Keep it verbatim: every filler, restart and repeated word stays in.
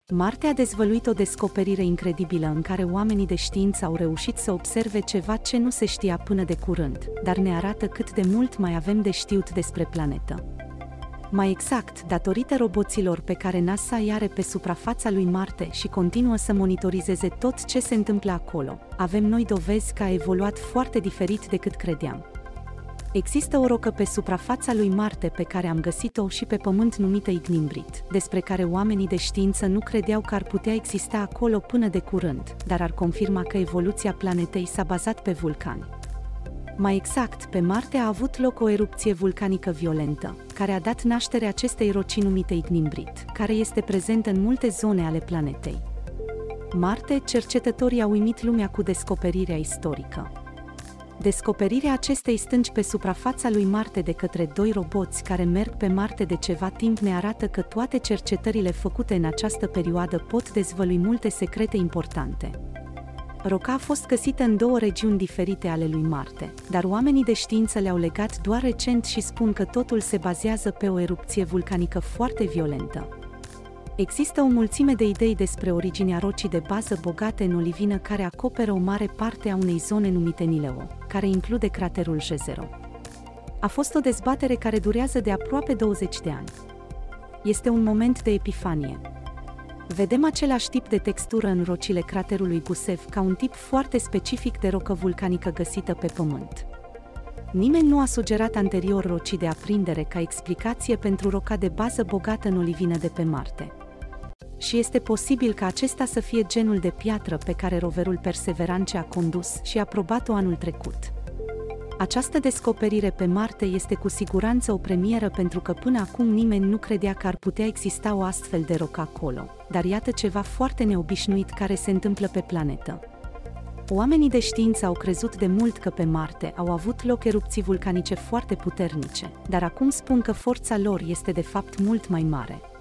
Marte a dezvăluit o descoperire incredibilă în care oamenii de știință au reușit să observe ceva ce nu se știa până de curând, dar ne arată cât de mult mai avem de știut despre planetă. Mai exact, datorită roboților pe care NASA îi are pe suprafața lui Marte și continuă să monitorizeze tot ce se întâmplă acolo, avem noi dovezi că a evoluat foarte diferit decât credeam. Există o rocă pe suprafața lui Marte pe care am găsit-o și pe Pământ numită Ignimbrite, despre care oamenii de știință nu credeau că ar putea exista acolo până de curând, dar ar confirma că evoluția planetei s-a bazat pe vulcani. Mai exact, pe Marte a avut loc o erupție vulcanică violentă, care a dat naștere acestei roci numite Ignimbrite, care este prezentă în multe zone ale planetei. Marte, cercetătorii au uimit lumea cu descoperirea istorică. Descoperirea acestei stânci pe suprafața lui Marte de către doi roboți care merg pe Marte de ceva timp ne arată că toate cercetările făcute în această perioadă pot dezvălui multe secrete importante. Roca a fost găsită în două regiuni diferite ale lui Marte, dar oamenii de știință le-au legat doar recent și spun că totul se bazează pe o erupție vulcanică foarte violentă. Există o mulțime de idei despre originea rocii de bază bogate în olivină care acoperă o mare parte a unei zone numite Nileo, care include craterul Jezero. A fost o dezbatere care durează de aproape douăzeci de ani. Este un moment de epifanie. Vedem același tip de textură în rocile craterului Gusev ca un tip foarte specific de rocă vulcanică găsită pe Pământ. Nimeni nu a sugerat anterior rocii de aprindere ca explicație pentru roca de bază bogată în olivină de pe Marte. Și este posibil ca acesta să fie genul de piatră pe care roverul Perseverance a condus și a probat-o anul trecut. Această descoperire pe Marte este cu siguranță o premieră pentru că până acum nimeni nu credea că ar putea exista o astfel de rocă acolo, dar iată ceva foarte neobișnuit care se întâmplă pe planetă. Oamenii de știință au crezut de mult că pe Marte au avut loc erupții vulcanice foarte puternice, dar acum spun că forța lor este de fapt mult mai mare.